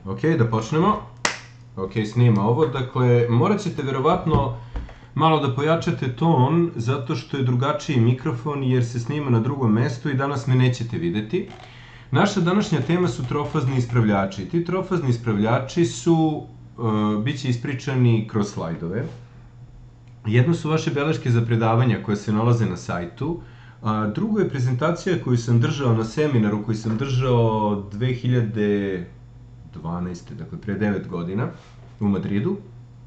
Ok, da počnemo. Ok, snima ovo. Dakle, morat ćete verovatno malo da pojačate ton, zato što je drugačiji mikrofon, jer se snima na drugom mestu i danas me nećete videti. Naša današnja tema su trofazni ispravljači. Ti trofazni ispravljači bit će ispričani kroz slajdove. Jedno su vaše beleške za predavanja koje se nalaze na sajtu, a drugo je prezentacija koju sam držao na seminaru koji sam držao 2012. Dakle pre 9 godina u Madridu.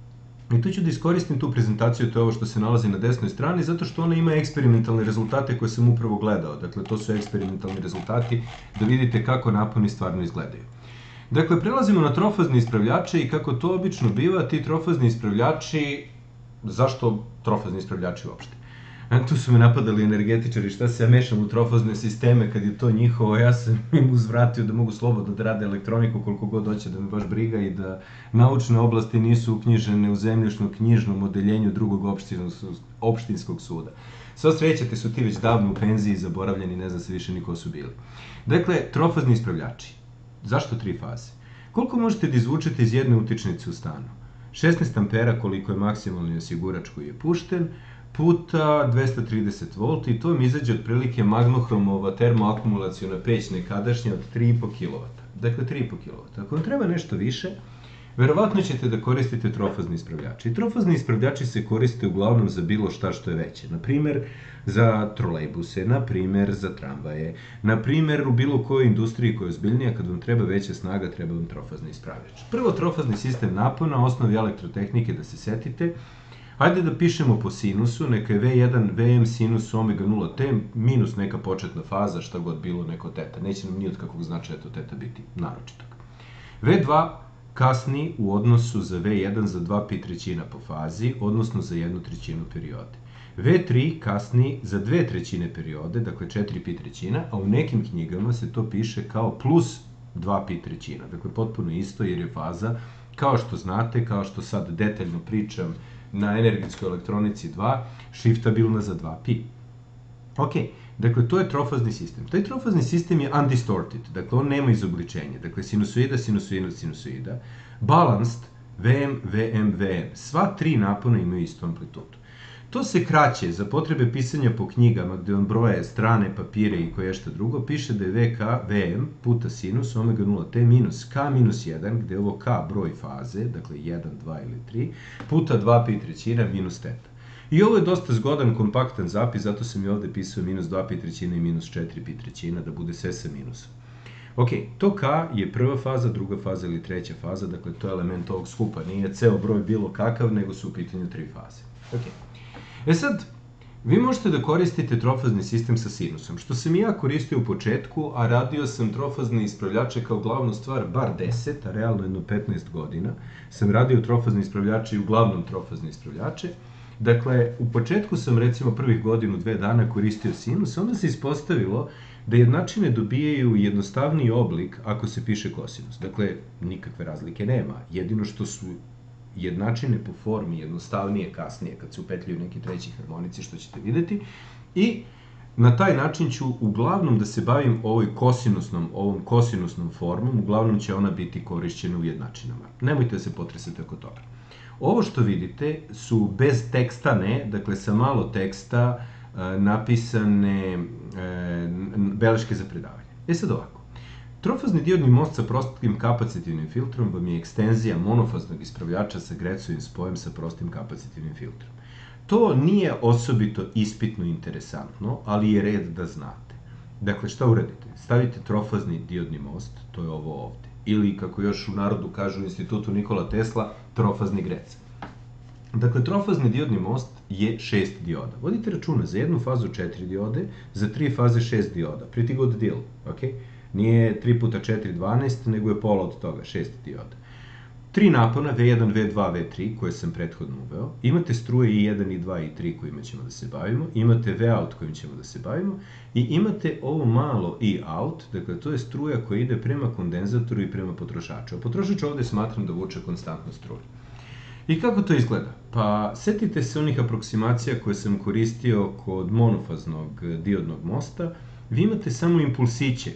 I tu ću da iskoristim tu prezentaciju, to je ovo što se nalazi na desnoj strani, zato što ona ima eksperimentalne rezultate koje sam upravo gledao. Dakle, to su eksperimentalni rezultati da vidite kako naponi stvarno izgledaju. Dakle, prelazimo na trofazne ispravljače i kako to obično biva, ti trofazni ispravljači, zašto trofazni ispravljači uopšte? Tu su me napadali energetičari, šta se ja mešam u trofazne sisteme kad je to njihovo, ja sam im uzvratio da mogu slobodno da rade elektroniku koliko god hoće, da me baš briga i da naučne oblasti nisu uknjižene u zemljišno-knjižnom odeljenju drugog opštinskog suda. Sva srećate su ti već davno u penziji, zaboravljeni, ne zna se više ni ko su bili. Dakle, trofazni ispravljači. Zašto 3 faze? Koliko možete da izvučete iz jedne utičnice u stanu? 16 ampera koliko je maksimalni osigurač koji je pušten, puta 230 V i to mi izađe otprilike magnohromova termoakumulaciona peć nekadašnja od 3,5 kW. Dakle, 3,5 kW. Ako vam treba nešto više, verovatno ćete da koristite trofazni ispravljači. I trofazni ispravljači se koriste uglavnom za bilo šta što je veće. Naprimer, za trolejbuse, naprimer, za tramvaje, naprimer, u bilo kojoj industriji koja je ozbiljnija, kad vam treba veća snaga, treba vam trofazni ispravljač. Prvo, trofazni sistem napona, osnovi elektrotehnike da se setite. Hajde da pišemo po sinusu, neka je V1 Vm sinus omega 0t minus neka početna faza, šta god bilo neko teta. Neće nam ni od kakvog značaja to teta biti naročitog. V2 kasni u odnosu za V1 za 2π po fazi, odnosno za 1/3 periode. V3 kasni za 2/3 periode, dakle 4π, a u nekim knjigama se to piše kao plus 2π. Dakle, potpuno isto jer je faza, kao što znate, kao što sad detaljno pričam, na energetskoj elektronici 2, shiftabilna za 2π. Ok, dakle, to je trofazni sistem. Taj trofazni sistem je undistorted, dakle, on nema izobličenja. Dakle, sinusoida, sinusoida, sinusoida. Balanced, Vm, Vm, Vm. Sva 3 napona imaju istu amplitudu. To se kraće za potrebe pisanja po knjigama gde vam broje strane, papire i koje šta drugo, piše da je Vk, Vm puta sinus omega 0t minus k minus 1, gde je ovo k broj faze, dakle 1, 2 ili 3, puta 2π minus teta. I ovo je dosta zgodan, kompaktan zapis, zato sam i ovde pisao minus 2π i minus 4π, da bude sve sa minusom. Ok, to k je prva faza, druga faza ili treća faza, dakle to je element ovog skupa, nije ceo broj bilo kakav, nego su u pitanju 3 faze. Ok. E sad, vi možete da koristite trofazni sistem sa sinusom, što sam i ja koristio u početku, a radio sam trofazne ispravljače kao glavnu stvar bar 10, a realno jedno 15 godina, sam radio trofazne ispravljače i uglavnom trofazne ispravljače. Dakle, u početku sam recimo prvih godinu, 2 dana koristio sinus, onda se ispostavilo da jednačine dobijaju jednostavniji oblik ako se piše kosinus. Dakle, nikakve razlike nema, jedino što su jednačine po formi jednostavnije kasnije kad se upetljaju neki treći harmonici, što ćete videti. I na taj način ću uglavnom da se bavim ovom kosinusnom formom, uglavnom će ona biti korišćena u jednačinama. Nemojte da se potresete oko toga. Ovo što vidite su bez teksta, dakle sa malo teksta napisane beleške za predavanje. E sad ovako. Trofazni diodni most sa prostim kapacitivnim filtrom vam je ekstenzija monofaznog ispravljača sa Grecovim spojem sa prostim kapacitivnim filtrom. To nije osobito ispitno interesantno, ali je red da znate. Dakle, šta uradite? Stavite trofazni diodni most, to je ovo ovde. Ili, kako još u narodu kažu u institutu Nikola Tesla, trofazni grec. Dakle, trofazni diodni most je 6 dioda. Vodite računa, za jednu fazu 4 diode, za 3 faze 6 dioda. Pretty good deal, ok? Nije 3 puta 4, 12, nego je pola od toga, 6 dioda. 3 napona, V1, V2, V3, koje sam prethodno uveo. Imate struje I1, I2 i I3 kojima ćemo da se bavimo. Imate V-out kojim ćemo da se bavimo. I imate ovo malo I-out, dakle to je struja koja ide prema kondenzatoru i prema potrošaču. A potrošač ovde smatram da vuče konstantnu struju. I kako to izgleda? Pa, setite se onih aproksimacija koje sam koristio kod monofaznog diodnog mosta. Vi imate samo impulsiće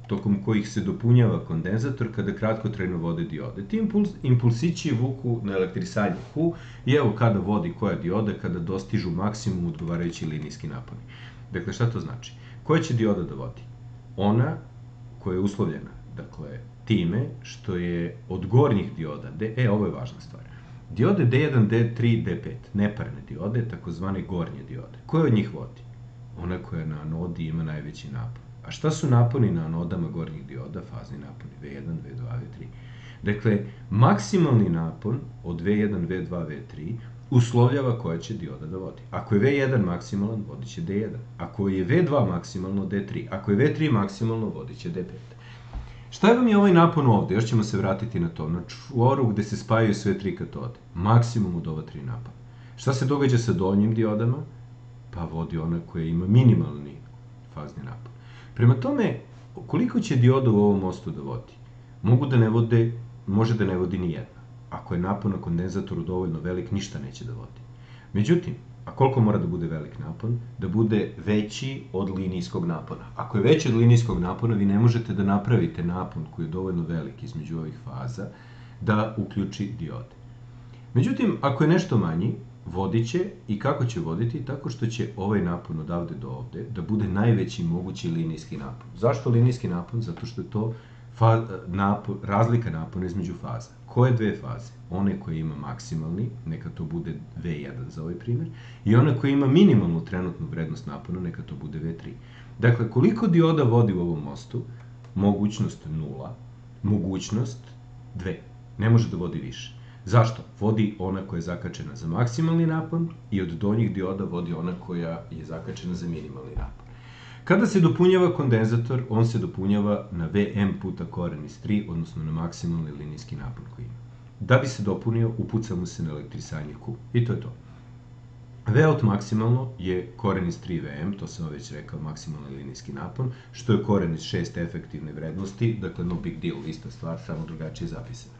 tokom kojih se dopunjava kondenzator kada kratkotrajno vode diode. Ti impulsići vuku na elektrisanje Q i evo kada vodi koja dioda, kada dostižu maksimum odgovarajući linijski naponi. Dakle, šta to znači? Koja će dioda da vodi? Ona koja je uslovljena, dakle, time što je od gornjih dioda, ovo je važna stvar, diode D1, D3, D5, neparne diode, takozvane gornje diode. Koja od njih vodi? Ona koja na anodi ima najveći napon. A šta su naponi na anodama gornjih dioda? Fazni naponi V1, V2, V3. Dakle, maksimalni napon od V1, V2, V3 uslovljava koja će dioda da vodi. Ako je V1 maksimalan, vodit će D1. Ako je V2 maksimalno, D3. Ako je V3 maksimalno, vodit će D5. Šta vam je ovaj napon ovde? Još ćemo se vratiti na to. Na čvoru gde se spajaju sve tri katode. Maksimum od ova tri napona. Šta se događa sa donjim diodama? Pa vodi ona koja ima minimalni fazni napon. Prema tome, koliko će dioda u ovom mostu da vodi? Može da ne vodi ni jedna. Ako je napon na kondenzatoru dovoljno velik, ništa neće da vodi. Međutim, a koliko mora da bude velik napon? Da bude veći od linijskog napona. Ako je veći od linijskog napona, vi ne možete da napravite napon koji je dovoljno velik između ovih faza da uključi diode. Međutim, ako je nešto manji, vodit će i kako će voditi? Tako što će ovaj napon odavde do ovde da bude najveći mogući linijski napon. Zašto linijski napon? Zato što je to razlika napona između faza. Koje dve faze? One koje ima maksimalni, neka to bude V1 za ovaj primjer, i ona koja ima minimalnu trenutnu vrednost napona, neka to bude V3. Dakle, koliko dioda vodi u ovom mostu? Mogućnost 0, mogućnost 2. Ne može da vodi više. Zašto? Vodi ona koja je zakačena za maksimalni napon i od donjih dioda vodi ona koja je zakačena za minimalni napon. Kada se dopunjava kondenzator, on se dopunjava na Vm puta koren iz 3, odnosno na maksimalni linijski napon koji ima. Da bi se dopunio, upuca mu se na elektrisanje Q. I to je to. Vout maksimalno je koren iz 3 Vm, to sam već rekao, maksimalni linijski napon, što je koren iz 6 efektivne vrednosti, dakle no big deal, ista stvar, samo drugačije zapisana.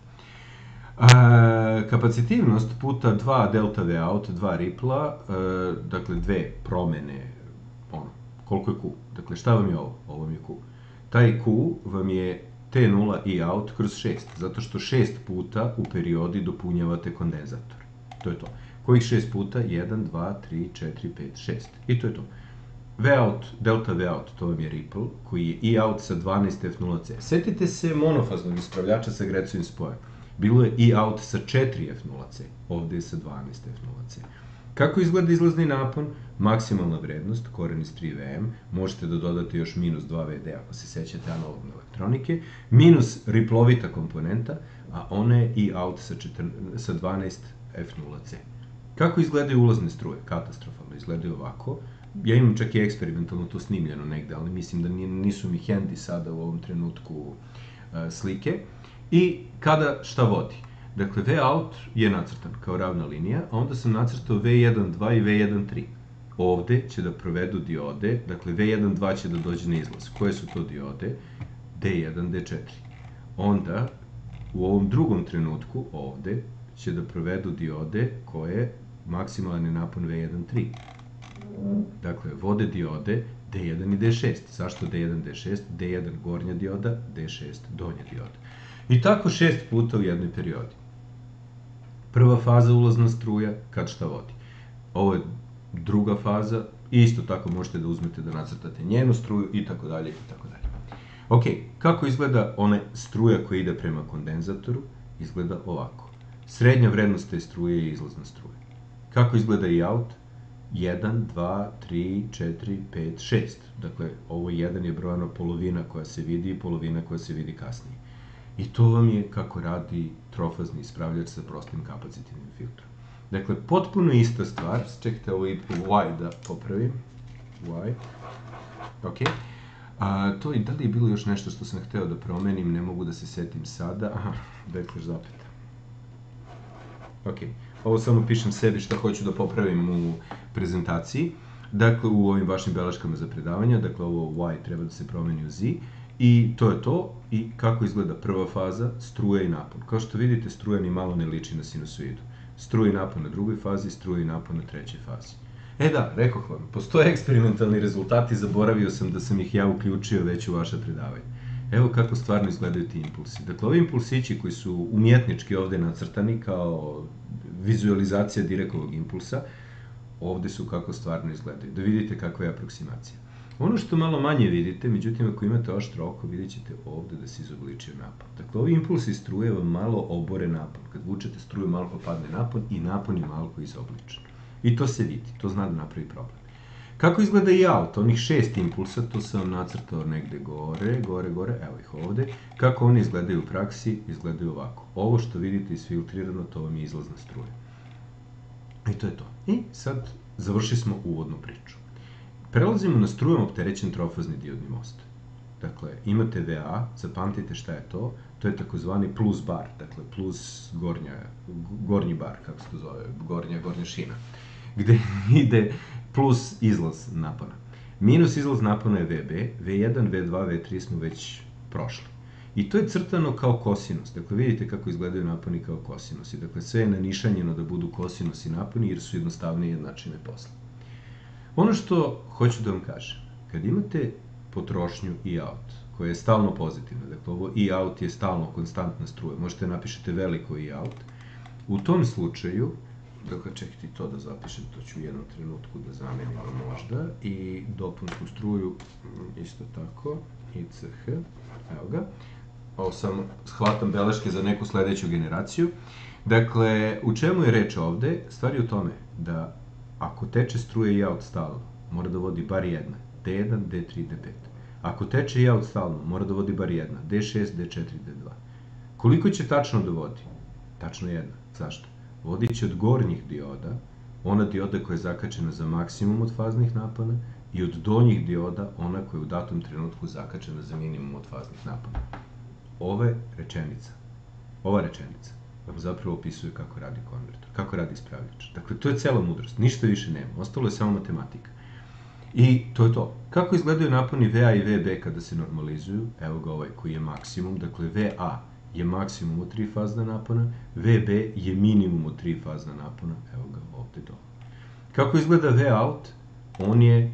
Kapacitivnost puta 2 delta Vout, 2 ripla, dakle dve promene, koliko je Q? Dakle, šta vam je ovo? Ovo vam je Q. Taj Q vam je T0 i out kroz 6, zato što 6 puta u periodi dopunjavate kondenzator. To je to. Kojih 6 puta? 1, 2, 3, 4, 5, 6. I to je to. Vout, delta Vout, to vam je ripple, koji je i out sa 12 F0C. Setite se monofaznog ispravljača sa Grecovim spojem. Bilo je i out sa 4 F0C, ovde je sa 12 F0C. Kako izgleda izlazni napon? Maksimalna vrednost, koren iz 3 Vm, možete da dodate još minus 2 Vd ako se sećate analogne elektronike, minus riplovita komponenta, a ona je i out sa 12 F0C. Kako izgledaju ulazne struje? Katastrofalno, izgledaju ovako. Ja imam čak i eksperimentalno to snimljeno negde, ali mislim da nisu mi handy sada u ovom trenutku slike. I kada šta vodi? Dakle, Vout je nacrtan kao ravna linija, a onda sam nacrtao V1.2 i V1.3. Ovde će da provedu diode, dakle V1.2 će da dođe na izlaz. Koje su to diode? D1, D4. Onda, u ovom drugom trenutku, ovde, će da provedu diode koje maksimalni napon V1.3. Dakle, vode diode D1 i D6. Zašto D1, D6? D1 gornja dioda, D6 donja dioda. I tako 6 puta u jednoj periodi. Prva faza ulazna struja, kad šta vodi. Ovo je druga faza, isto tako možete da uzmete da nacrtate njenu struju i tako dalje i tako dalje. Ok, kako izgleda ona struja koja ide prema kondenzatoru? Izgleda ovako. Srednja vrednost te struje je izlazna struja. Kako izgleda i out? 1, 2, 3, 4, 5, 6. Dakle, ovo 1 je brojana polovina koja se vidi i polovina koja se vidi kasnije. I to vam je kako radi trofazni ispravljač sa prostim kapacitivnim filtrom. Dakle, potpuno ista stvar. Čekajte ovo i Y da popravim. Y. Ok. To i da li je bilo još nešto što sam hteo da promenim, ne mogu da se setim sada. Aha, backslash zapeta. Ok. Ovo samo pišem sebi šta hoću da popravim u prezentaciji. Dakle, u ovim vašim beleškama za predavanja. Dakle, ovo Y treba da se promeni u Z. I to je to. I kako izgleda prva faza? Struja i napon. Kao što vidite, struja ni malo ne liči na sinusoidu. Struja i napon na drugoj fazi, struja i napon na trećoj fazi. E da, rekoh vam, postoje eksperimentalni rezultati, zaboravio sam da sam ih ja uključio već u vaše predavanje. Evo kako stvarno izgledaju ti impulsi. Dakle, ovi impulsići koji su umjetnički ovde nacrtani kao vizualizacija Direkovog impulsa, ovde su kako stvarno izgledaju. Da vidite kakva je aproksimacija. Ono što malo manje vidite, međutim, ako imate oštro oko, vidjet ćete ovde da se izobličio napon. Dakle, ovi impulsi struje vam malo obore napon. Kad vučete struju, malo popadne napon i napon je malo izobličen. I to se vidi, to zna da napravi problem. Kako izgleda i out, onih 6 impulsa, to sam vam nacrtao negde gore, evo ih ovde. Kako oni izgledaju u praksi, izgledaju ovako. Ovo što vidite isfiltrirano, to vam je izlazna struja. I to je to. I sad završili smo uvodnu priču. Prelazimo na strujom opterećen trofazni diodni most. Dakle, imate VA, zapamtite šta je to, to je takozvani plus bar, dakle plus gornji bar, kako se to zove, gornja šina, gde ide plus izlaz napona. Minus izlaz napona je VB, V1, V2, V3 smo već prošli. I to je crtano kao kosinus, dakle vidite kako izgledaju naponi kao kosinusi, dakle sve je nanišanjeno da budu kosinusi naponi jer su jednostavne i jednačine posle. Ono što hoću da vam kažem, kad imate potrošnju i out, koja je stalno pozitivna, dakle ovo i out je stalno konstantna struja, možete napišete veliko i out, u tom slučaju, dakle čekajte to da zapišem, to ću u jednom trenutku da zamenim možda, i dopunsku struju isto tako, ICH, evo ga, ovo sam shvatam beleške za neku sledeću generaciju. Dakle, u čemu je reč ovde? Stvar je u tome da ako teče struja i out stalno, mora da vodi bar jedna, D1, D3, D5. Ako teče i out stalno, mora da vodi bar jedna, D6, D4, D2. Koliko će tačno da vodi? Tačno jedna. Zašto? Vodit će od gornjih dioda, ona dioda koja je zakačena za maksimum od faznih napona, i od donjih dioda, ona koja je u datom trenutku zakačena za minimum od faznih napona. Ova rečenica vam zapravo opisuje kako radi konvertor, kako radi ispravljač. Dakle, to je cela mudrost, ništa više nema, ostalo je samo matematika. I to je to. Kako izgledaju naponi VA i VB kada se normalizuju? Evo ga ovaj koji je maksimum, dakle VA je maksimum od 3 fazna napona, VB je minimum od 3 fazna napona, evo ga ovde dole. Kako izgleda V out? On je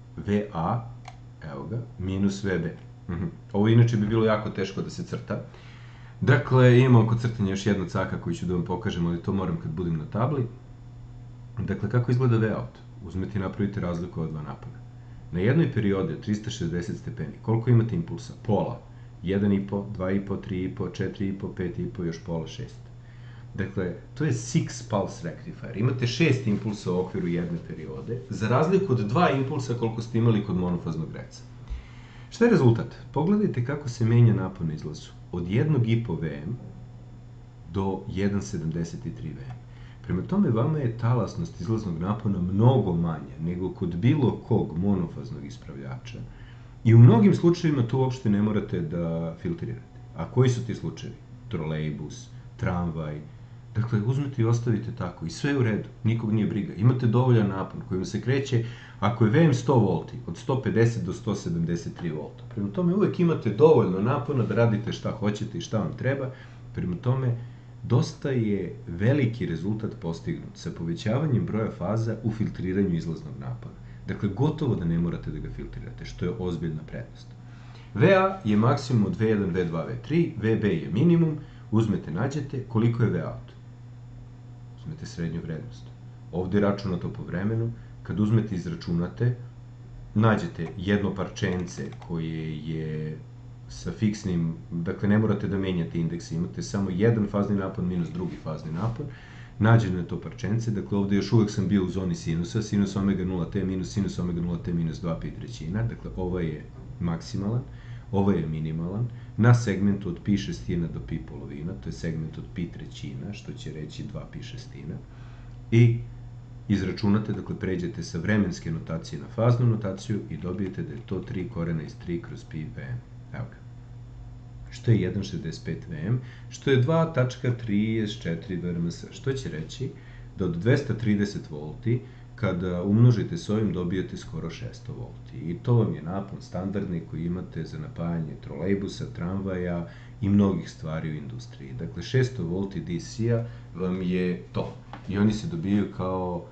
VA, evo ga, minus VB. Ovo inače bi bilo jako teško da se crta. Dakle, imamo kod crtanja još jednu caka koju ću da vam pokažem, ali to moram kad budem na tabli. Dakle, kako izgleda V-out? Uzmete i napravite razliku od dva napona. Na jednoj periodi od 360 stepeni, koliko imate impulsa? Pola. 1,5, 2,5, 3,5, 4,5, 5,5, još pola 6. Dakle, to je 6 pulse rectifier. Imate 6 impulsa u okviru jedne periode, za razliku od 2 impulsa koliko ste imali kod monofaznog reca. Šta je rezultat? Pogledajte kako se menja napon na izlazu. Od 1,5 Vm do 1,73 Vm. Prema tome, vama je talasnost izlaznog napona mnogo manja nego kod bilo kog monofaznog ispravljača. I u mnogim slučajevima tu uopšte ne morate da filtrirate. A koji su ti slučajevi? Trolejbus, tramvaj. Dakle, uzmete i ostavite tako i sve je u redu, nikog nije briga. Imate dovoljan napon kojim se kreće, ako je VM 100 volti, od 150 do 173 volta. Prema tome, uvek imate dovoljno napona da radite šta hoćete i šta vam treba. Prema tome, dosta je veliki rezultat postignut sa povećavanjem broja faza u filtriranju izlaznog napona. Dakle, gotovo da ne morate da ga filtrirate, što je ozbiljna prednost. VA je maksimum od V1, V2, V3, VB je minimum, uzmete, nađete, koliko je VOUT? Uzmete srednju vrednost. Ovde je računato po vremenu, kad uzmete i izračunate, nađete jedno parčence koje je sa fiksnim, dakle ne morate da menjate indekse, imate samo jedan fazni napon minus drugi fazni napon, nađeno je to parčence, dakle ovde još uvek sam bio u zoni sinusa, sinus omega 0t minus sinus omega 0t minus 2 pi trećina, dakle ovo je maksimalan, ovo je minimalan, na segmentu od pi šestina do pi polovina, to je segment od pi trećina, što će reći 2 pi šestina, i izračunate, dakle pređete sa vremenske notacije na faznu notaciju i dobijete da je to 3 korena iz 3 kroz pi Vm. Evo ga. Što je 1,65 Vm, što je 2,34 VRMS, što će reći da od 230 volti, kada umnožite s ovim, dobijete skoro 600 volti. I to vam je napon standardni koji imate za napajanje trolejbusa, tramvaja i mnogih stvari u industriji. Dakle, 600 volti DC-a vam je to. I oni se dobijaju kao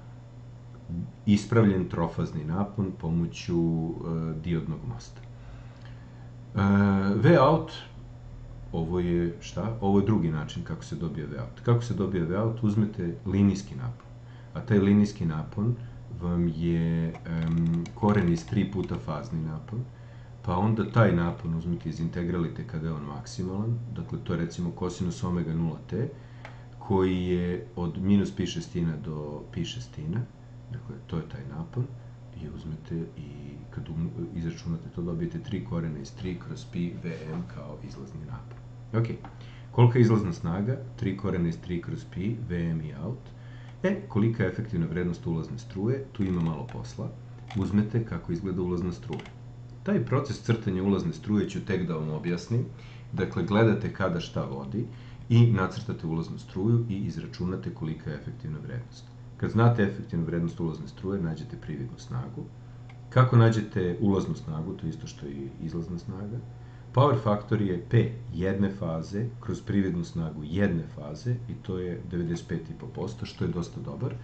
ispravljen trofazni napon pomoću diodnog mosta. Vout, ovo je šta? Ovo je drugi način kako se dobije Vout. Kako se dobije Vout? Uzmete linijski napon. A taj linijski napon vam je koren iz 3 puta fazni napon. Pa onda taj napon uzmite, izintegralite kada je on maksimalan. Dakle, to je recimo kosinus omega 0t, koji je od minus pi šestina do pi šestina. Dakle, to je taj napon. I uzmete i kad izračunate to dobijete 3 korena iz 3 kroz pi Vm kao izlazni napon. Ok, kolika je izlazna snaga? 3 korena iz 3 kroz pi Vm i out. Kolika je efektivna vrednost ulazne struje? Tu ima malo posla. Uzmete kako izgleda ulazna struja. Taj proces crtanja ulazne struje ću tek da vam objasnim. Dakle, gledate kada šta vodi i nacrtate ulaznu struju i izračunate kolika je efektivna vrednost. Kad znate efektivnu vrednost ulazne struje, nađete prividnu snagu. Kako nađete ulaznu snagu, to je isto što i izlazna snaga. Power factor je P jedne faze kroz prividnu snagu jedne faze i to je 95,5%, što je dosta dobar.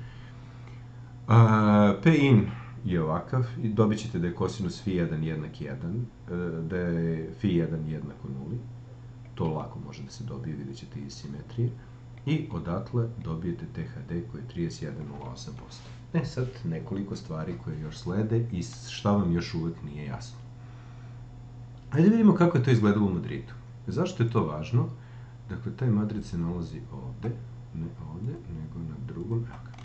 P in je ovakav i dobit ćete da je kosinus φ1 jednak 1, da je φ1 jednako 0. To lako može da se dobije, vidjet ćete iz simetrije. I odatle dobijete THD koji je 31,08%. Sad nekoliko stvari koje još slede i šta vam još uvek nije jasno. Hajde vidimo kako je to izgledalo u Madridu. Zašto je to važno? Dakle, taj Madrid se nalazi ovde, ne ovde, nego na drugom,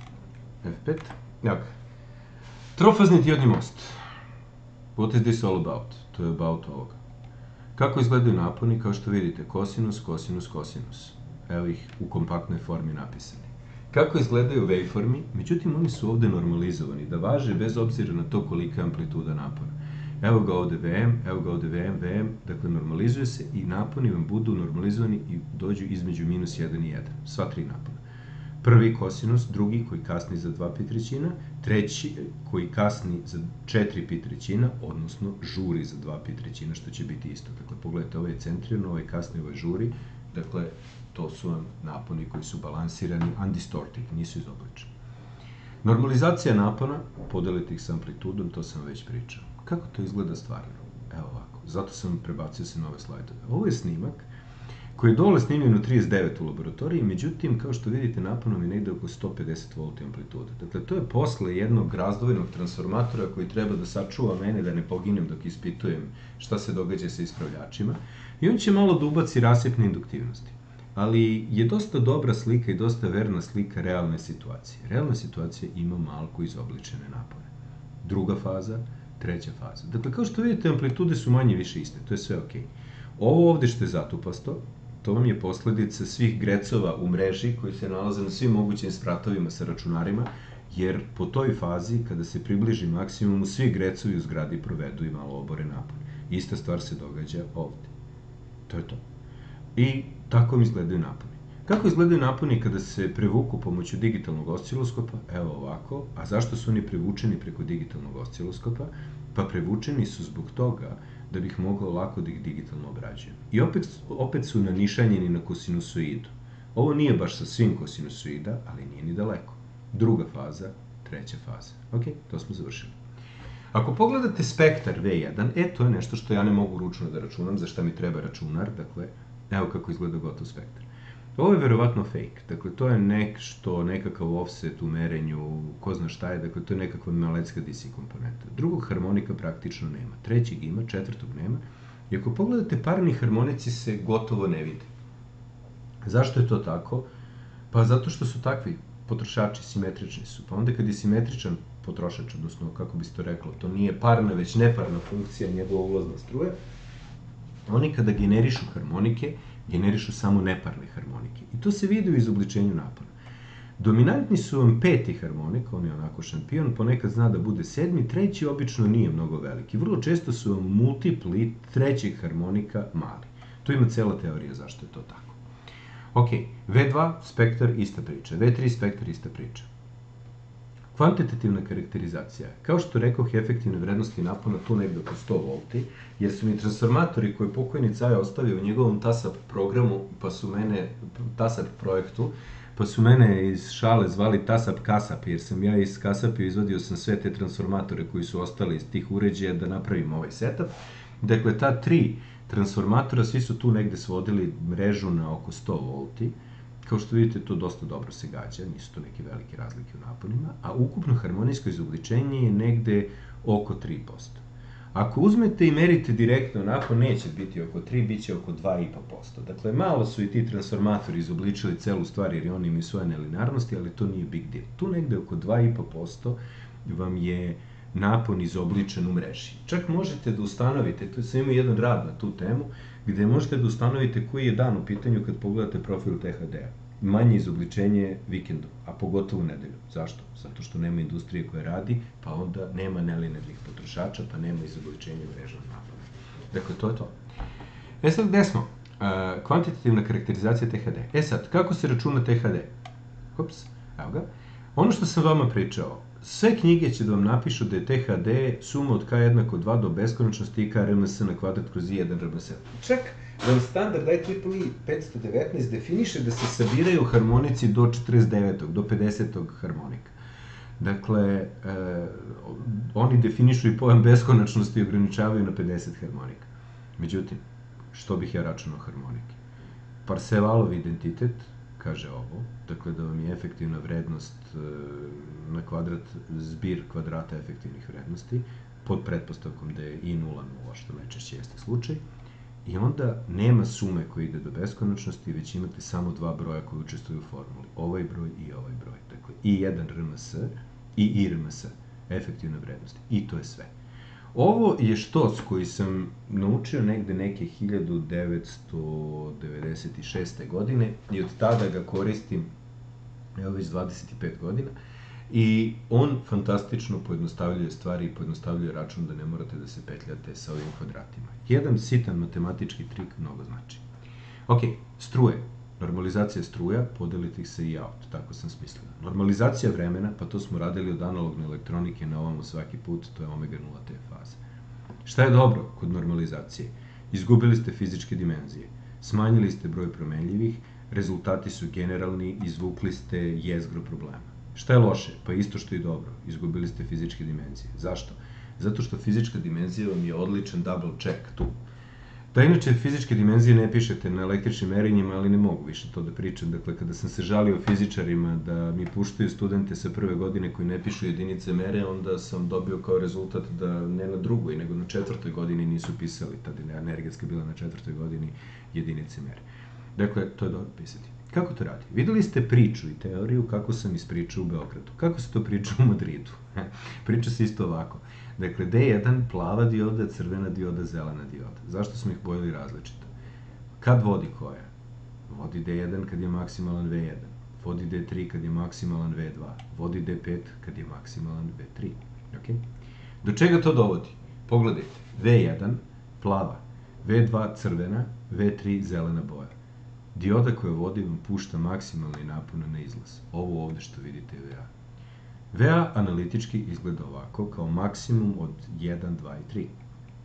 F5. Evo ga. Trofazni diodni most. What is this all about? To je about ovoga. Kako izgledaju naponi? Kao što vidite, kosinus, kosinus, kosinus. Evo ih u kompaktnoj formi napisani. Kako izgledaju waveformi? Međutim, oni su ovde normalizovani, da važe bez obzira na to kolika je amplituda napona. Evo ga ovde Vm, evo ga ovde Vm, Vm, dakle normalizuje se i naponi vam budu normalizovani i dođu između minus 1 i 1, sva tri napona. Prvi kosinus, drugi koji kasni za 2 pi trećina, treći koji kasni za 4 pi trećina, odnosno žuri za 2 pi trećina, što će biti isto. Dakle, pogledajte, ovaj je centriran, ovaj kasni, ovaj žuri, dakle, to su vam naponi koji su balansirani, undistorted, nisu izobličeni. Normalizacija napona, podelite ih sa amplitudom, to sam već pričao. Kako to izgleda stvarno? Evo ovako, zato sam prebacio se na ove slajdove. Ovo je snimak koji je dole snimljen u 39 u laboratoriji, međutim, kao što vidite, naponom je negde oko 150 V amplitude. Dakle, to je posle jednog razdvojenog transformatora koji treba da sačuva mene da ne poginem dok ispitujem šta se događa sa ispravljačima. I on će malo da ubaci rasipne induktivnosti. Ali je dosta dobra slika i dosta verna slika realne situacije. Realna situacija ima malko izobličene napone. Druga faza, treća faza. Dakle, kao što vidite, amplitude su manje više iste, to je sve okej. Ovo ovde što je zatupasto, to vam je posledica svih grecova u mreži koji se nalaze na svim mogućim spratovima sa računarima, jer po toj fazi, kada se približi maksimumu, svi grecovi u zgradi provedu i malo obore napon. Ista stvar se događa ovde. To je to. I tako mi izgledaju naponi. Kako izgledaju naponi kada se prevuku pomoću digitalnog osciloskopa? Evo ovako. A zašto su oni prevučeni preko digitalnog osciloskopa? Pa prevučeni su zbog toga da bih mogao lako da ih digitalno obrađujem. I opet su nanišanjeni na kosinusoidu. Ovo nije baš sa svim kosinusoida, ali nije ni daleko. Druga faza, treća faza. Ok, to smo završili. Ako pogledate spektar V1, to je nešto što ja ne mogu ručno da računam, za šta mi treba računar, dakle, evo kako izgleda gotov spektar. Ovo je verovatno fake, dakle, to je nekakav offset u merenju, ko zna šta je, dakle, to je nekakva malecka DC komponenta. Drugog harmonika praktično nema, trećeg ima, četvrtog nema, i ako pogledate, parni harmonici se gotovo ne vide. Zašto je to tako? Pa zato što su takvi potrošači, simetrični su, pa onda kad je simetričan potrošač, odnosno, kako bi se to reklo, to nije parna, već neparna funkcija njegova ulazna struja, oni kada generišu harmonike, generišu samo neparne harmonike. I to se vidi u izobličenju napona. Dominantni su vam peti harmonik, on je onako šampion, ponekad zna da bude sedmi, treći obično nije mnogo veliki. Vrlo često su vam multipli trećih harmonika mali. Tu ima cela teorija zašto je to tako. Ok, V2, spektar, ista priča. V3, spektar, ista priča. Kvantitativna karakterizacija. Kao što rekoh, efektivne vrednosti napona tu negde oko 100 V, jer su mi transformatori koje pokojni Caja ostavio u njegovom TASAP programu, TASAP projektu, pa su mene iz šale zvali TASAP kasap, jer sam ja iz kasapija izvadio sam sve te transformatore koji su ostali iz tih uređaja da napravim ovaj setup. Dakle, ta tri transformatora, svi su tu negde svodili mrežu na oko 100 volti. Kao što vidite, to dosta dobro se gađa, nisu to neke velike razlike u naponima, a ukupno harmonijsko izobličenje je negde oko 3%. Ako uzmete i merite direktno napon, neće biti oko 3, bit će oko 2,5%. Dakle, malo su i ti transformatori izobličili celu stvar jer oni imaju svoje nelinarnosti, ali to nije big deal. Tu negde oko 2,5% vam je napon izobličen u mreži. Čak možete da ustanovite, to sam imao jedan rad na tu temu, gde možete da ustanovite koji je dan u pitanju kad pogledate profil THD-a. Manje izobličenje vikendom, a pogotovo u nedelju. Zašto? Zato što nema industrije koja radi, pa onda nema nelinarnih potrošača, pa nema izobličenja mrežnog napona. Dakle, to je to. E sad, gde smo? Kvantitativna karakterizacija THD. E sad, kako se računa THD? Ups, evo ga. Ono što sam vama pričao, sve knjige će da vam napišu da je THD suma od k jednako 2 do beskonačnosti i k RMS na kvadrat kroz i1 RMS. Čak vam standard IEEE 519 definiše da se sabiraju harmonici do 49. do 50. harmonika. Dakle, oni definišu i pojam beskonačnosti i ograničavaju na 50 harmonika. Međutim, što bih ja računao harmonike? Parsevalov identitet kaže ovo, dakle da vam je efektivna vrednost na kvadrat zbir kvadrata efektivnih vrednosti, pod pretpostavkom da je i 0,0, što najčešće jeste slučaj, i onda nema sume koja ide do beskonačnosti, već imate samo dva broja koji učestvuju u formuli, ovaj broj i ovaj broj. Dakle, i1 RMS i i RMS, efektivna vrednost. I to je sve. Ovo je štos koji sam naučio negde neke 1996. godine i od tada ga koristim, evo već 25 godina, i on fantastično pojednostavljuje stvari i pojednostavljuje račun da ne morate da se petljate sa ovim kvadratima. Jedan sitan matematički trik mnogo znači. Ok, struje. Normalizacija struja, podelite ih se i out, tako sam smislila. Normalizacija vremena, pa to smo radili od analogne elektronike na ovamo svaki put, to je omega 0t faza. Šta je dobro kod normalizacije? Izgubili ste fizičke dimenzije, smanjili ste broj promenljivih, rezultati su generalni, izvukli ste jezgro problema. Šta je loše? Pa isto što i dobro, izgubili ste fizičke dimenzije. Zašto? Zato što fizička dimenzija vam je odličan double check tu. Da, inače, fizičke dimenzije ne pišete na električnim merenjima, ali ne mogu više to da pričam. Dakle, kada sam se žalio fizičarima da mi puštaju studente sa prve godine koji ne pišu jedinice mere, onda sam dobio kao rezultat da ne na drugoj, nego na četvrtoj godini nisu pisali, tada je energetska bila na četvrtoj godini jedinice mere. Dakle, to je dobro pisati. Kako to radi? Videli ste priču i teoriju kako sam ispričao u Beogradu. Kako se to priča u Madridu? Priča se isto ovako. Dakle, D1, plava dioda, crvena dioda, zelena dioda. Zašto smo ih bojili različito? Kad vodi koja? Vodi D1 kad je maksimalan V1. Vodi D3 kad je maksimalan V2. Vodi D5 kad je maksimalan V3. Okay? Do čega to dovodi? Pogledajte. V1, plava. V2, crvena. V3, zelena boja. Dioda koja vodi vam pušta maksimalni napon na izlaz. Ovo ovde što vidite je VA. VA analitički izgleda ovako, kao maksimum od 1, 2 i 3.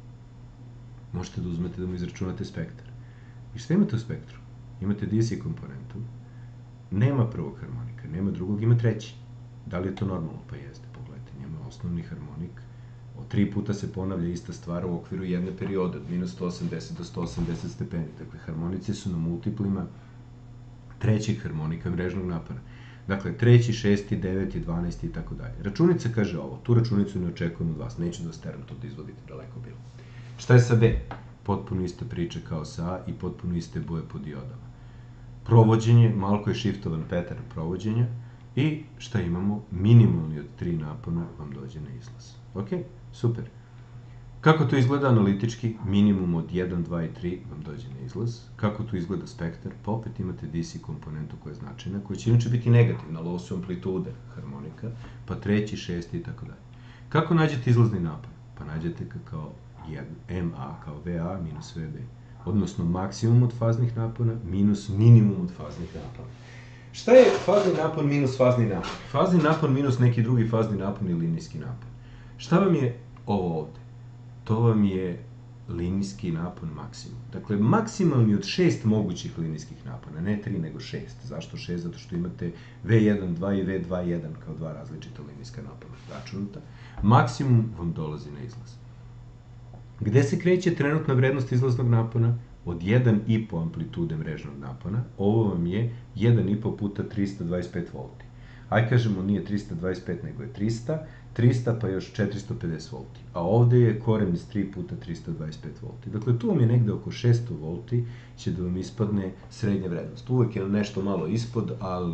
Možete da uzmete da mu izračunate spektar. I šta imate u spektru? Imate DC komponentu, nema prvog harmonika, nema drugog, ima treći. Da li je to normalno? Pa jeste, pogledajte, njema osnovni harmonik, od 3 puta se ponavlja ista stvar u okviru jedne periode, od minus 180 do 180 stepeni. Dakle, harmonice su na multiplima trećeg harmonika mrežnog napona. Dakle, 3., 6., 9., 12. i tako dalje. Računica kaže ovo, tu računicu ne očekujem od vas, neću da vas teram to da izvodite, daleko bilo. Šta je sa B? Potpuno ista priča kao sa A i potpuno iste boje po diodama. Provođenje, malko je shiftovan pattern provođenja i šta imamo? Minimalni od 3 napona vam dođe na izlaz. Ok, super. Kako to izgleda analitički? Minimum od 1, 2 i 3 vam dođe na izlaz. Kako to izgleda spektar? Pa opet imate DC komponentu koja je značajna, koja će inače biti negativna, low su amplitude harmonika, pa 3., 6. i tako dalje. Kako nađete izlazni napon? Pa nađete ga kao MA, kao VA minus VB. Odnosno maksimum od faznih napona minus minimum od faznih napona. Šta je fazni napon minus fazni napon? Fazni napon minus neki drugi fazni napon i linijski napon. Šta vam je ovo ovde? To vam je linijski napon maksimum. Dakle, maksimalni od 6 mogućih linijskih napona, ne 3 nego 6. Zašto 6? Zato što imate V1, 2 i V2, 1 kao dva različita linijska napona računata. Maksimum vam dolazi na izlaz. Gde se kreće trenutna vrednost izlaznog napona? Od 1,5 amplitude mrežnog napona. Ovo vam je 1,5 puta 325 volti. Aj kažemo nije 325 nego je 300, 300 pa još 450 volti. A ovde je koren iz 3 puta 325 volti. Dakle, tu vam je negde oko 600 volti će da vam ispadne srednja vrednost. Uvek je nešto malo ispod,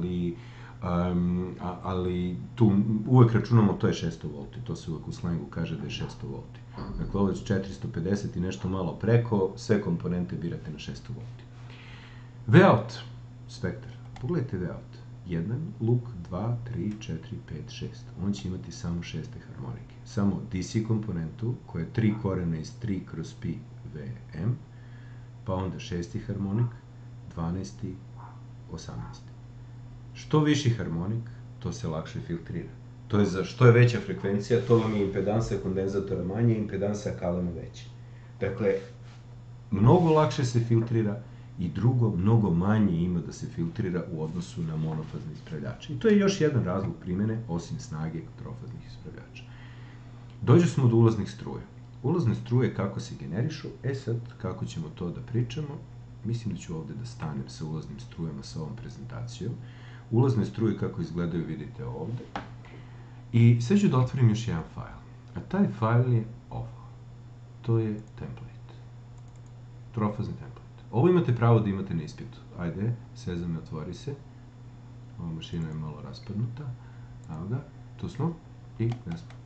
ali tu uvek računamo to je 600 volti. To se uvek u slengu kaže da je 600 volti. Dakle, ovo je 450 i nešto malo preko, sve komponente birate na 600 volti. Vout, spektar. Pogledajte Vout. 1, luk, 2, 3, 4, 5, 6. On će imati samo 6. harmonike. Samo DC komponentu, koja je 3 korena iz 3 kroz pi Vm, pa onda 6. harmonik, 12. 18. Što viši harmonik, to se lakše filtrira. To je za što je veća frekvencija, to vam je impedansa kondenzatora manje, impedansa kalema veća. Dakle, mnogo lakše se filtrira i drugo, mnogo manje ima da se filtrira u odnosu na monofazni ispravljač. I to je još jedan razlog primene, osim snage trofaznih ispravljača. Dođe smo do ulaznih struja. Ulazne struje kako se generišu, sad kako ćemo to da pričamo, mislim da ću ovde da stanem sa ulaznim strujama sa ovom prezentacijom. Ulazne struje kako izgledaju vidite ovde. I sad ću da otvorim još jedan fajl. A taj fajl je ovo. To je template. Trofazni template. Ovo imate pravo da imate na ispitu. Ajde, Sezame, otvori se. Ova mašina je malo raspadnuta. Evo ga, tu smo. I gde smo?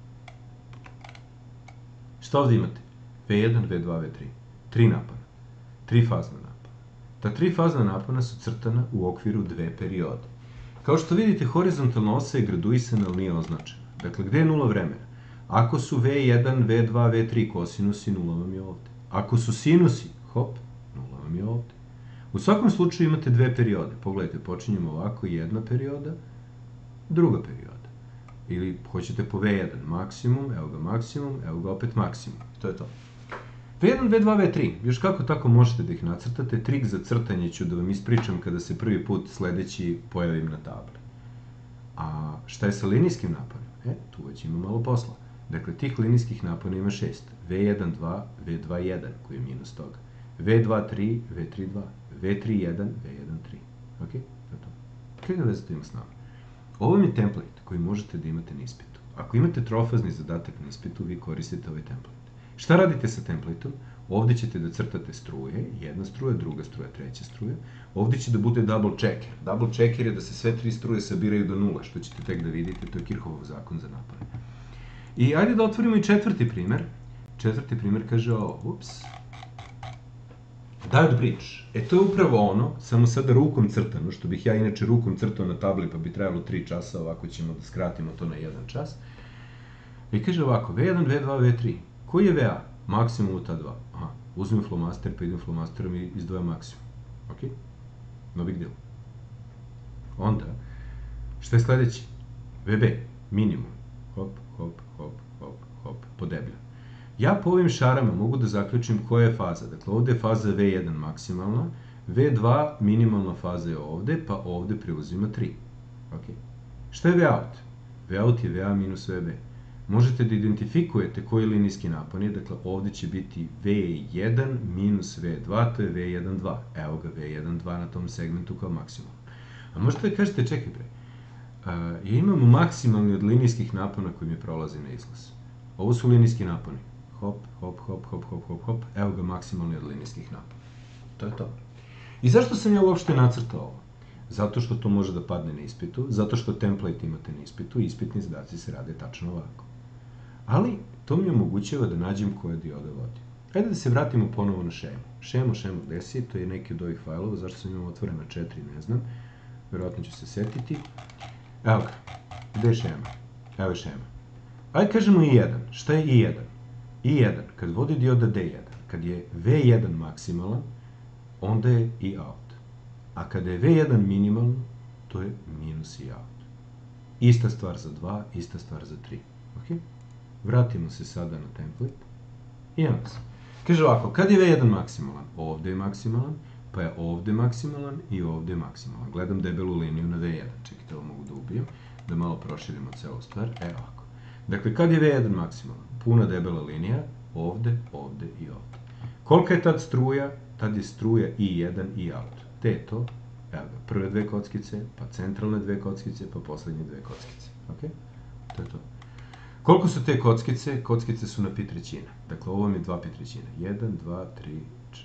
Šta ovde imate? V1, V2, V3. 3 napona. 3 fazna napona. Ta 3 fazna napona su crtana u okviru 2 periode. Kao što vidite, horizontalna osa je graduisana, ali nije označena. Dakle, gde je nula vremena? Ako su V1, V2, V3 kosinusi, nula vam je ovde. Ako su sinusi, hop, nula vam je ovde. U svakom slučaju imate 2 periode. Pogledajte, počinjemo ovako, jedna perioda, druga perioda. Ili hoćete po V1, maksimum, evo ga maksimum, evo ga opet maksimum. To je to. V1, V2, V3, još kako tako možete da ih nacrtate, trik za crtanje ću da vam ispričam kada se prvi put sledeći pojavim na tabli. A šta je sa linijskim naponima? Tu već ima malo posla. Dakle, tih linijskih napona ima 6. V1, 2, V2, 1, koji je minus toga. V2, 3, V3, 2, V3, 1, V1, 3. Ok? To je to. Kakve veze to ima s nama? Ovo je template koji možete da imate na ispitu. Ako imate trofazni zadatak na ispitu, vi koristite ovaj template. Šta radite sa templateom? Ovde ćete da crtate struje, jedna struja, druga struja, treća struja. Ovde će da bude double checker. Double checker je da se sve 3 struje sabiraju do nula, što ćete tek da vidite, to je Kirchhoffov zakon za napone. I ajde da otvorimo i četvrti primer. Četvrti primer kaže ovo, ups. Diode bridge. To je upravo ono, samo sada rukom crtano, što bih ja inače rukom crtao na tabli, pa bi trebalo 3 časa, ovako ćemo da skratimo to na 1 čas. I kaže ovako, V1, V2, V3. Koji je VA? Maksimum u ta dva. Aha, uzmem flomaster, pa idem flomasterom i izdvojam maksimum. Ok? No big deal. Onda, šta je sledeći? VB, minimum. Hop, hop, hop, hop, hop, podeblja. Ja po ovim šarama mogu da zaključim koja je faza. Dakle, ovde je faza V1 maksimalna, V2 minimalna faza je ovde, pa ovde preuzima 3. Ok? Šta je Vout? Vout je VA minus VB. Možete da identifikujete koji linijski napon je, dakle ovde će biti V1 minus V2, to je V1,2. Evo ga V1,2 na tom segmentu kao maksimum. A možete da kažete, čekaj bre, ja imam maksimalni od linijskih napona koji mi prolazi na izlaz. Ovo su linijski naponi. Hop, hop, hop, hop, hop, hop, hop, evo ga maksimalni od linijskih napona. To je to. I zašto sam ja uopšte nacrtao ovo? Zato što to može da padne na ispitu, zato što template imate na ispitu i ispitni zadaci se rade tačno ovako. Ali, to mi omogućava da nađem koja dioda vodi. Hajde da se vratimo ponovo na šemu. Šemu gde si, to je neki od ovih fajlova, zašto sam imao otvorena 4, ne znam. Verovatno ću se setiti. Evo ga, gde je šema? Evo je šema. Ajde kažemo I1. Šta je I1? I1, kad vodi dioda D1, kad je V1 maksimalan, onda je I out. A kada je V1 minimalan, to je minus I out. Ista stvar za 2, ista stvar za 3. Ok? Vratimo se sada na template. I evo se. Kaže ovako, kad je V1 maksimalan, ovde je maksimalan, pa je ovde maksimalan i ovde je maksimalan. Gledam debelu liniju na V1. Čekajte, ovo mogu da ubijem, da malo proširimo celu stvar. Evo ovako. Dakle, kad je V1 maksimalan, puna debela linija, ovde, ovde i ovde. Kolika je tad struja? Tad je struja i jedan i out. Gde je to? Evo ga, prve dve kockice, pa centralne dve kockice, pa poslednje dve kockice. Ok? To je to. Koliko su te kockice? Kockice su na pi trećina. Dakle, ovo mi je 2 pi trećina. 1, 2, 3, 4,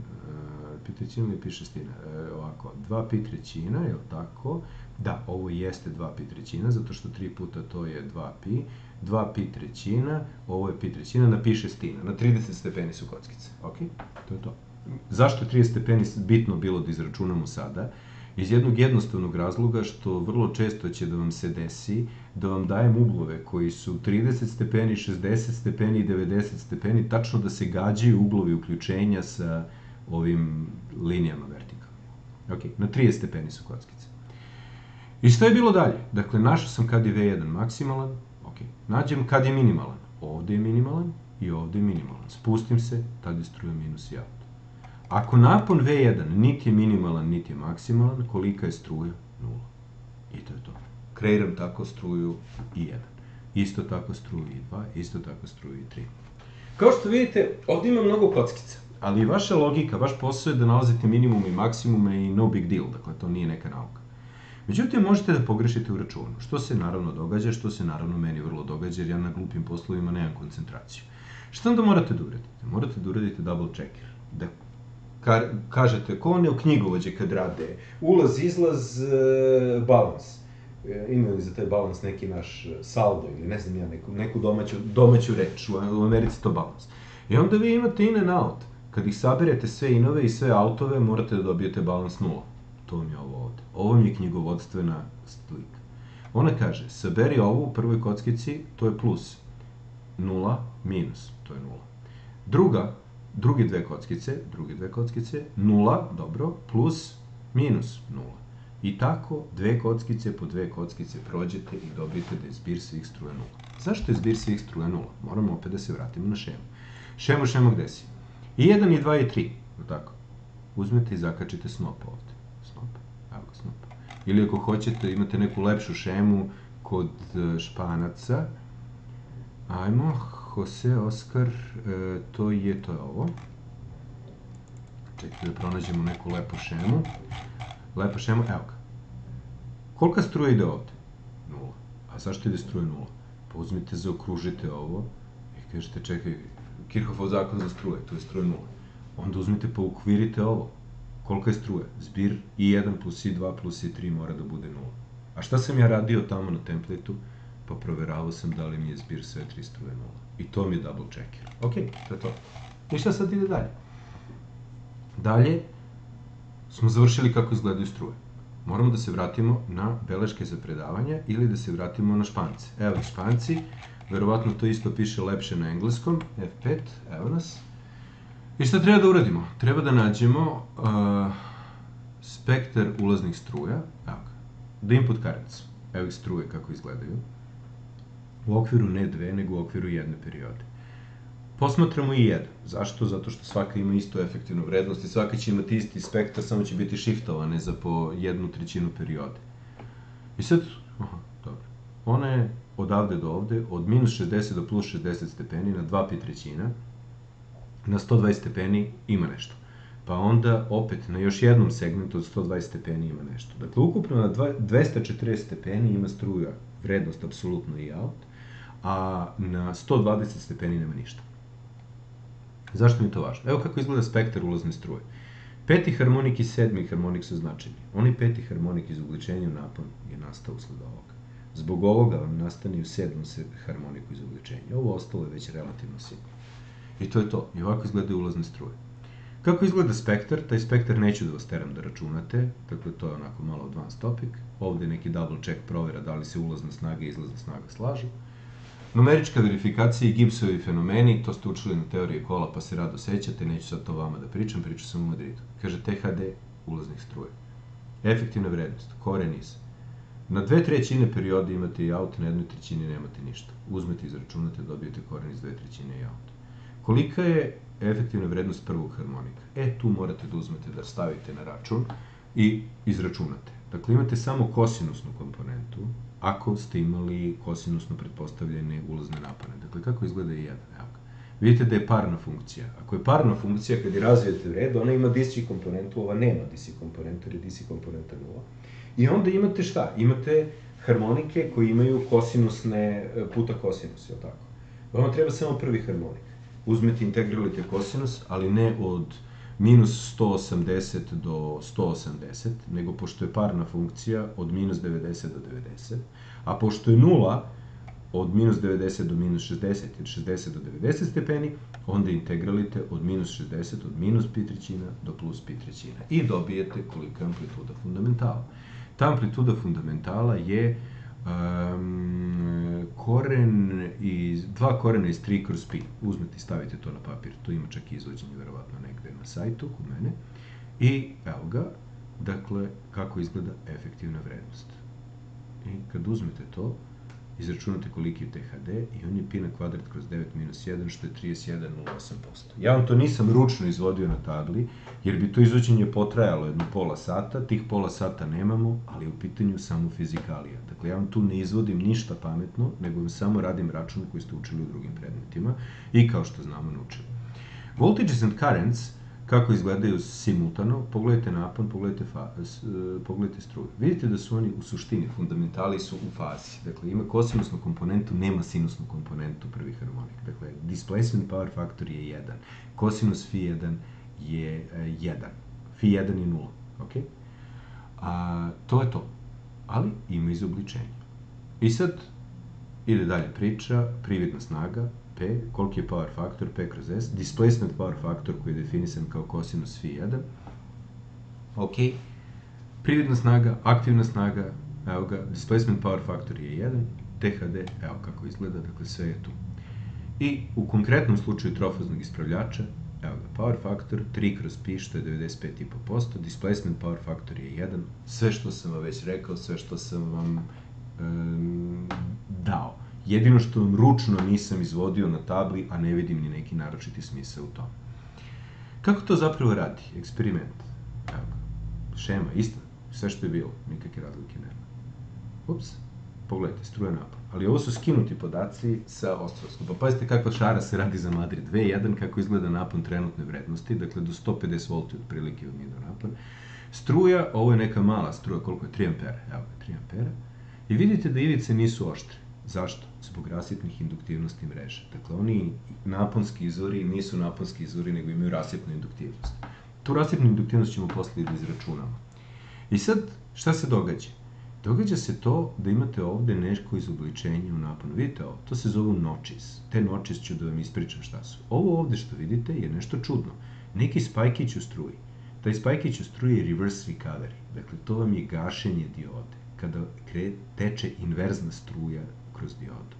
pi trećina ili pi šestina? Ovako, 2 pi trećina, je li tako? Da, ovo jeste 2 pi trećina, zato što 3 puta to je 2 pi. 2 pi trećina, ovo je pi trećina, na pi šestina. Na 30 stepeni su kockice. Ok? To je to. Zašto je 30 stepeni bitno bilo da izračunamo sada? Iz jednog jednostavnog razloga što vrlo često će da vam se desi da vam dajem uglove koji su 30 stepeni, 60 stepeni i 90 stepeni, tačno da se gađaju uglovi uključenja sa ovim linijama vertikalnim. Ok, na 30 stepeni su kockice. I šta je bilo dalje? Dakle, našao sam kad je V1 maksimalan, ok, nađem kad je minimalan. Ovde je minimalan i ovde je minimalan. Spustim se, tad je struja minus i out. Ako napon V1 niti je minimalan, niti je maksimalan, kolika je struja? 0. I to je to. Kreiram tako struju I1. Isto tako struju I2, isto tako struju I3. Kao što vidite, ovde ima mnogo kockica, ali i vaša logika, vaš posao je da nalazite minimume i maksimume i no big deal, dakle to nije neka nauka. Međutim, možete da pogrešite u računu, što se naravno događa, što se naravno meni vrlo događa, jer ja na glupim poslovima nemam koncentraciju. Šta onda morate da uradite? Morate da uradite double checker, da kažete, ko one u knjigovođe kad rade, ulaz, izlaz, balans. Imaju li za taj balans neki naš saldo ili ne znam ja, neku domaću reč, u Americi to balans. I onda vi imate in and out. Kad ih saberete sve inove i sve outove, morate da dobijete balans 0. To vam je ovo ovde. Ovo mi je knjigovodstvena slika. Ona kaže, saberi ovo u prvoj kockici, to je plus. 0, minus, to je 0. Druge dve kockice, 0, dobro, plus, minus 0. I tako, dve kockice po dve kockice prođete i dobijete da je zbir svih struja 0. Zašto je zbir svih struja 0? Moramo opet da se vratimo na šemu. Šemu gde si? I 1, i 2, i 3, tako. Uzmete i zakačite snop ovde. Snop, evo ga snop. Ili ako hoćete, imate neku lepšu šemu kod Španaca. Ajmo, Jose, Oskar, to je ovo. Čekajte da pronađemo neku lepu šemu. Lepa šema, evo ga. Kolika struja ide ovde? 0. A zašto ide struja 0? Pa uzmite, zaokružite ovo i kažete, čekaj, Kirchhoffov zakon za struje, to je struja 0. Onda uzmite pa ukvirite ovo. Kolika je struja? Zbir I1 plus I2 plus I3 mora da bude 0. A šta sam ja radio tamo na templateu? Pa proveravao sam da li mi je zbir sve 3 struje 0. I to mi je double checker. Ok, to je to. I šta sad ide dalje? Dalje smo završili kako izgledaju struje. Moramo da se vratimo na beleške za predavanje ili da se vratimo na špance. Evo ih španci, verovatno to isto piše lepše na engleskom. F5, evo nas. I šta treba da uradimo? Treba da nađemo spektar ulaznih struja. Evo ga. The input currents. Evo ih struje kako izgledaju. U okviru ne dve, nego u okviru jedne periode. Posmatramo i jedan. Zašto? Zato što svaka ima istu efektivnu vrednost i svaka će imati isti spektar, samo će biti shiftovane za po 1/3 periode. I sad, dobro. Ona je odavde do ovde, od minus 60 do plus 60 stepeni na 2 pi trećina, na 120 stepeni ima nešto. Pa onda opet na još jednom segmentu od 120 stepeni ima nešto. Dakle, ukupno na 240 stepeni ima struja, vrednost apsolutno i out, a na 120 stepeni nema ništa. Zašto mi je to važno? Evo kako izgleda spektar ulazne struje. Peti harmonik i sedmi harmonik su značajni. Onaj peti harmonik iz ugljičenja u napon je nastao usled ovoga. Zbog ovoga vam nastane i u sedmom harmoniku iz ugljičenja. Ovo ostalo je već relativno sigurno. I to je to. I ovako izgledaju ulazne struje. Kako izgleda spektar? Taj spektar neću da vas teram da računate. Dakle, to je onako malo advanced topic. Ovde je neki double check provera da li se ulazna snaga i izlazna snaga slažu. Numerička verifikacija i Gibbsovi fenomeni, to ste učili na teoriji kola pa se rado sećate, neću sad to vama da pričam sam u Madridu. Kaže THD ulaznih struje. Efektivna vrednost, kore niz. Na 2/3 periode imate i out, na 1/3 nemate ništa. Uzmete, izračunate, dobijete koren iz 2/3 i out. Kolika je efektivna vrednost prvog harmonika? Tu morate da uzmete da stavite na račun i izračunate. Dakle, imate samo kosinusnu komponentu, ako ste imali kosinusno pretpostavljene ulazne napone. Dakle, kako izgleda i jedan? Evo ga. vidite da je parna funkcija. Ako je parna funkcija, kad je razvijete u red, ona ima DC komponentu, ova nema DC komponentu, jer je DC komponenta 0. I onda imate šta? Imate harmonike koji imaju kosinusne puta kosinus, je li tako? Vama treba samo prvi harmonik. Uzmete, integralite kosinus, ali ne od minus 180 do 180, nego pošto je parna funkcija od minus 90 do 90, a pošto je nula od minus 90 do minus 60 ili 60 do 90 stepeni, onda integralite od minus 60, od minus pi trećina do plus pi trećina. I dobijete kolika je amplituda fundamentala. Ta amplituda fundamentala je dva korena iz 3 kroz pi. Uzmete i stavite to na papir. Tu ima čak i izvođenje, verovatno negde na sajtu, kod mene. I evo ga, dakle, kako izgleda efektivna vrednost. I kad uzmete to, izračunate koliki je THD i on je pi na kvadrat kroz 9 minus 1, što je 31,08%. Ja vam to nisam ručno izvodio na tabli, jer bi to izvođenje potrajalo jedno pola sata, tih pola sata nemamo, ali je u pitanju samo fizikalija. Dakle, ja vam tu ne izvodim ništa pametno, nego vam samo radim račun koji ste učili u drugim predmetima i kao što znamo naučili. Voltages and currents, kako izgledaju simultano, pogledajte napon, pogledajte struju. Vidite da su oni u suštini, fundamentali su u fazi. Dakle, ima kosinusnu komponentu, nema sinusnu komponentu prvi harmonik. Dakle, displacement power factor je 1. Kosinus phi 1 je 1. Phi 1 je 0. Okay? To je to. Ali ima izobličenje. I sad ide dalje priča, prividna snaga, P, koliki je power factor, P kroz S, displacement power factor koji je definisan kao kosinus phi 1. Ok, prividna snaga, aktivna snaga, evo ga, displacement power factor je 1, THD, evo kako izgleda, dakle sve je tu. I u konkretnom slučaju trofaznog ispravljača, evo ga, power factor 3 kroz pi, što je 95,5%, displacement power factor je 1, sve što sam vam već rekao, sve što sam vam dao. Jedino što vam ručno nisam izvodio na tabli, a ne vidim ni neki naročiti smisao u tom. Kako to zapravo radi? Eksperiment. Evo ga. Šema, ista. Sve što je bilo. Nikakve razlike nema. Ups. Pogledajte, struja napon. Ali ovo su skinuti podaci sa ostroskopa. Pazite kakva šara se radi za Madrid 2.1, kako izgleda napon trenutne vrednosti. Dakle, do 150 volti otprilike vam ide napon. Struja, ovo je neka mala struja, koliko je? 3 ampera. Evo ga, 3 ampera. I vidite da ivice nisu oštre. Zašto? Zbog rasipnih induktivnosti mreže. Dakle, oni naponski izvori nisu naponski izvori, nego imaju rasipnu induktivnost. Tu rasipnu induktivnost ćemo posle da izračunamo. I sad, šta se događa? Događa se to da imate ovde neko izobličenje u naponu. Vidite ovo, to se zovu notches. Te notches ću da vam ispričam šta su. Ovo ovde što vidite je nešto čudno. Neki spajkić u struji. Taj spajkić u struji je reverse recovery. Dakle, to vam je gašenje diode. Kada teče inverzna struja kroz diodu.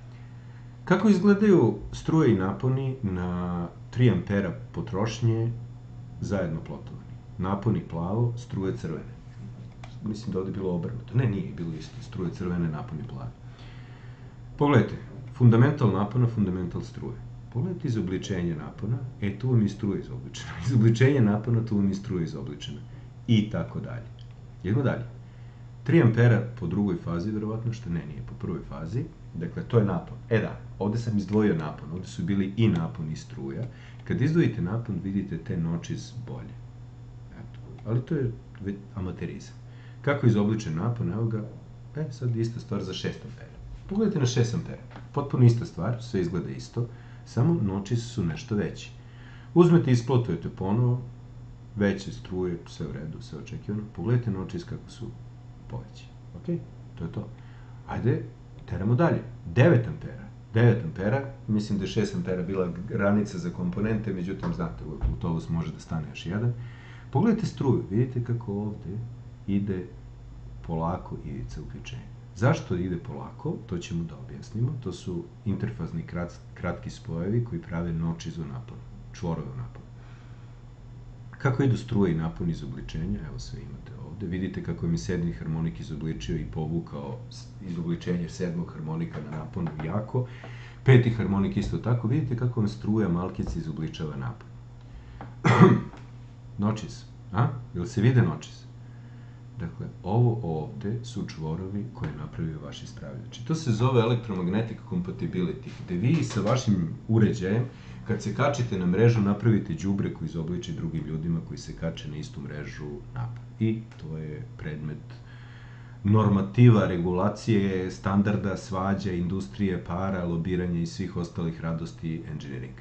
Kako izgledaju struje i naponi na 3 ampera potrošnje zajedno plotovani? Naponi plavo, struje crvene. Mislim da ovde je bilo obrnuto. Ne, nije bilo isto. Struje crvene, naponi plave. Pogledajte, fundamental napona, fundamental struje. Pogledajte izobličenje napona, tu vam je struja izobličena. Izobličenje napona, tu vam je struja izobličena. I tako dalje. Idemo dalje. 3 ampera po drugoj fazi, verovatno, što ne, nije po prvoj fazi. Dakle, to je napon. Da, ovde sam izdvojio napon. Ovde su bili i napon i struja. Kad izdvojite napon, vidite te notches bolje. Eto. Ali to je amaterizam. Kako je izobličen napon? Evo ga. Sad ista stvar za 6 ampera. Pogledajte na 6 ampera. Potpuno ista stvar, sve izgleda isto, samo notches su nešto veći. Uzmete i isplotujete ponovo, veće struje, sve u redu, sve očekivano. Pogledajte notches kako su poveći. Ok? To je to. Ajde, teramo dalje. 9 ampera. 9 ampera, mislim da je 6 ampera bila granica za komponente, međutim, znate, u autobus može da stane još jedan. Pogledajte struju, vidite kako ovde ide polako ivica uključenja. Zašto ide polako? To ćemo da objasnimo. To su interfazni kratki spojevi koji prave notches u naponu, čvorove u naponu. Kako idu struje i napon iz obličenja? Evo sve imate ovde. Vidite kako mi 7. harmonik izobličio i povukao izobličenje 7. harmonika na naponu jako. 5. harmonik isto tako. Vidite kako vam struja malkica izobličava napon. Notches. Jel se vide notches? Dakle, Dakle, ovo ovde su čvorovi koje je napravio vaš ispravljač. I to se zove electromagnetic compatibility, gde vi sa vašim uređajem, kad se kačite na mrežu, napravite đubre koji izobliči drugim ljudima koji se kače na istu mrežu napad. I to je predmet normativa, regulacije, standarda, svađa, industrije, para, lobiranja i svih ostalih radosti engineeringa.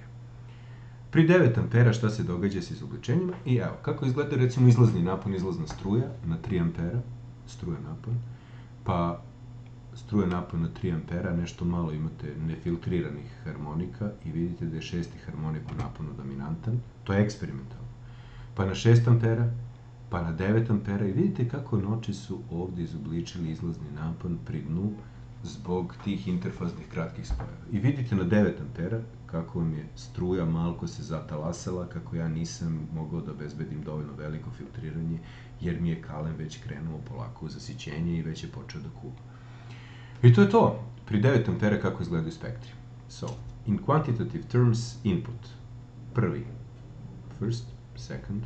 Pri 9 ampera šta se događa sa izobličenjima? I evo, kako izgleda recimo izlazni napon, izlazna struja na 3 ampera, struja napon, pa struja napon na 3 ampera, nešto malo imate nefiltriranih harmonika i vidite da je 6. harmonik u naponu dominantan, to je eksperimentalno. Pa na 6 ampera, pa na 9 ampera i vidite kako noči su ovde izobličili izlazni napon pri dnu zbog tih interfaznih kratkih spojeva. I vidite na 9 ampera kako vam je struja malko se zatalasala, kako ja nisam mogao da obezbedim dovoljno veliko filtriranje, jer mi je kalem već krenuo polako u zasićenje i već je počeo da kuva. I to je to. Pri 9 ampera kako izgledaju spektri. So, in quantitative terms, input. Prvi, first, second,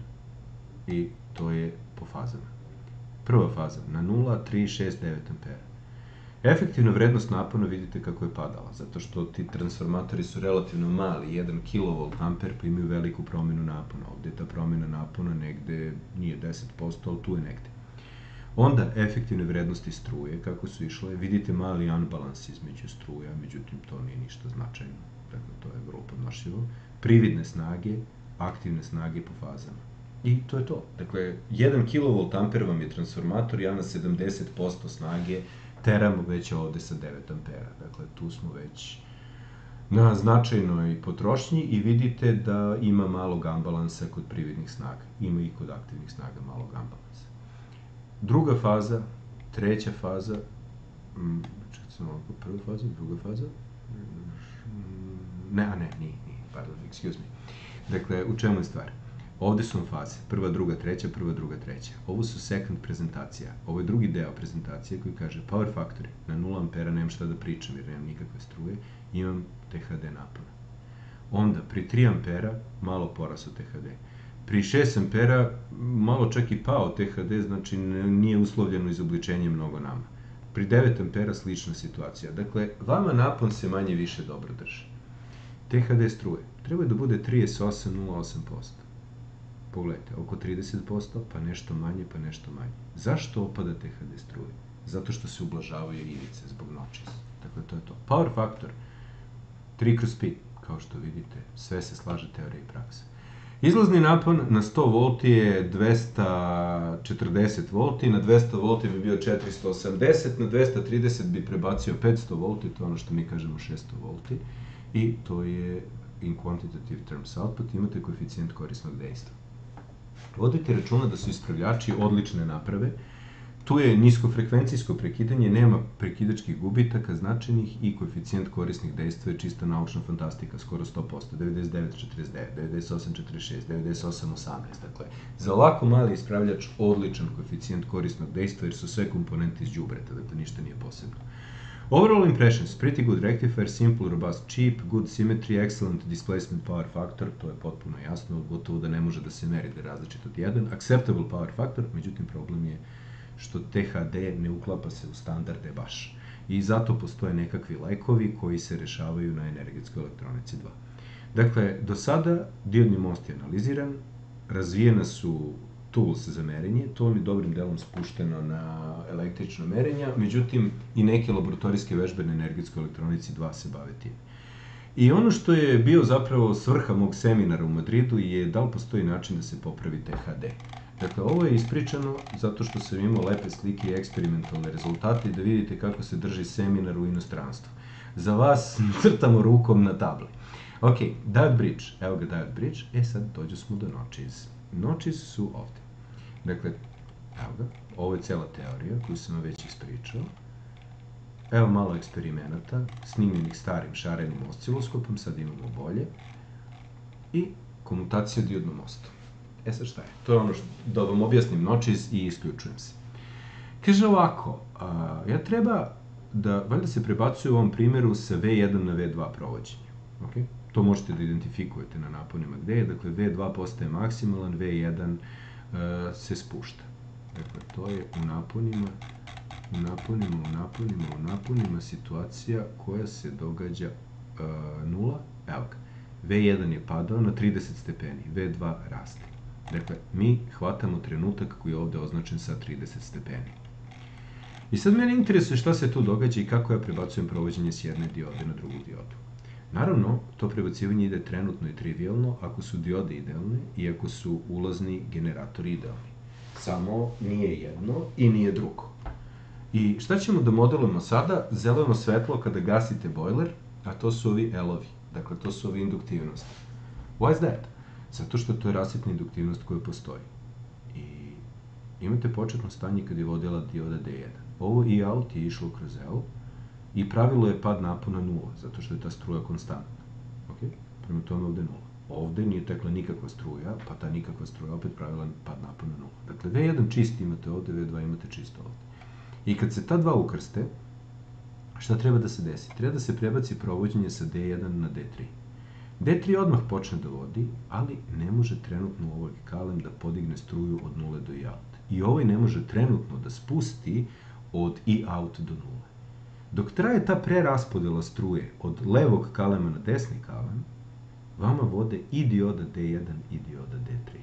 i to je po fazama. Prva faza, na 0, 3, 6, 9 ampera. Efektivna vrednost napona vidite kako je padala, zato što ti transformatori su relativno mali, 1 kV amper, pa imaju veliku promenu napona. Ovde je ta promena napona negde, nije 10%, ali tu je negde. Onda, efektivne vrednosti struje, kako su išle, vidite mali unbalans između struja, međutim, to nije ništa značajno, dakle, to je vrlo podnošljivo. Prividne snage, aktivne snage po fazama. I to je to. Dakle, 1 kV amper vam je transformator, ja na 70% snage teramo već ovde sa 9 ampera. Dakle, tu smo već na značajnoj potrošnji i vidite da ima malog ambalansa kod prividnih snaga. Ima i kod aktivnih snaga malog ambalansa. Druga faza, treća faza, čekaj sam ovako, prva faza, druga faza, nije, pardon, excuse me. Dakle, u čemu je stvar? Ovde su faze, prva, druga, treća, prva, druga, treća. Ovo su second prezentacija. Ovo je drugi deo prezentacije koji kaže power factory. Na 0 ampera nemam šta da pričam jer nemam nikakve struje, imam THD napona. Onda, pri 3 ampera, malo porasao THD. Pri 6 ampera, malo čak i pao THD, znači nije uslovljeno izobličenje mnogo nama. Pri 9 ampera slična situacija. Dakle, vama napon se manje više dobro drži. THD struje treba da bude 38,08%. Pogledajte, oko 30%, pa nešto manje, pa nešto manje. Zašto opada THD struje? Zato što se ublažavaju ivice zbog noćisa. Dakle, to je to. Power factor 3/5, kao što vidite, sve se slaže teorija i praksa. Izlazni napon na 100 V je 240 V, na 200 V bi bio 480, na 230 bi prebacio 500 V, to je ono što mi kažemo 600 V, i to je in quantitative terms output, imate koeficijent korisnog dejstva. Vodite računa da su ispravljači odlične naprave, tu je niskofrekvencijsko prekidanje, nema prekidačkih gubitaka značajnih i koeficijent korisnih dejstva je čista naučna fantastika, skoro 100%, 99,49, 98,46, 98,18, dakle, za ovako mali ispravljač odličan koeficijent korisnog dejstva jer su sve komponente iz đubreta, dakle, ništa nije posebno. Overall impressions, pretty good rectifier, simple, robust, cheap, good symmetry, excellent displacement power factor, to je potpuno jasno, gotovo da ne može da se meri da je različit od jedan, acceptable power factor, međutim problem je što THD ne uklapa se u standarde baš. I zato postoje nekakvi lekovi koji se rešavaju na energetskoj elektronici 2. Dakle, do sada diodni most je analiziran, razvijena su tools za merenje, to mi je dobrim delom spušteno na električno merenja, međutim i neke laboratorijske vežbe na energetskoj elektronici 2 se bave tim. I ono što je bio zapravo svrha mog seminara u Madridu je da li postoji način da se popravi THD. Dakle, ovo je ispričano zato što sam imao lepe slike i eksperimentalne rezultate i da vidite kako se drži seminar u inostranstvu. Za vas crtamo rukom na tabli. Ok, diode bridge, evo ga diode bridge, sad dođu smo do notches. Notches su ovde. Dakle, evo ga, ovo je cela teorija koju sam vam već ispričao. Evo malo eksperimenata, snimljenih starim šarenim osciloskopom, sad imamo bolje. I komutacija diodnom mostu. Sad šta je? To je ono da vam objasnim notches i isključujem se. Kaže ovako, ja treba da, valjda se prebacuje u ovom primjeru sa V1 na V2 provođenje. Ok? To možete da identifikujete na naponima gde je. Dakle, V2 postaje maksimalan, V1 se spušta. Dakle, to je u naponima situacija koja se događa nula. Evo ga. V1 je padao na 30 stepeni, V2 raste. Dakle, mi hvatamo trenutak koji je ovde označen sa 30 stepeni. I sad mene interesuje šta se tu događa i kako ja prebacujem provođenje s jedne diode na drugu diodu. Naravno, to prebacivanje ide trenutno i trivialno ako su diode idealne i ako su ulazni generatori idealni. Samo nije jedno i nije drugo. I šta ćemo da modelujemo sada? Zeleno svetlo kada gasite bojler, a to su ovi L-ovi. Dakle, to su ovi induktivnosti. Why is that? Zato što to je rasipna induktivnost koja postoji. I imate početno stanje kada je vodila dioda D1. Ovo i out je išlo kroz L i pravilo je pad napona 0, zato što je ta struja konstantna. Okay? Prema tome ovde je 0. Ovde nije tekla nikakva struja, pa ta nikakva struja opet pravila pad napona 0. Dakle, V1 čist imate ovde, V2 imate čisto ovde. I kad se ta dva ukrste, šta treba da se desi? Treba da se prebaci provođenje sa D1 na D3. D3 odmah počne da vodi, ali ne može trenutno ovaj kalem da podigne struju od 0 do I-out. I ovaj ne može trenutno da spusti od I-out do 0. Dok traje ta preraspodela struje od levog kalema na desni kalem, vama vode i dioda D1 i dioda D3.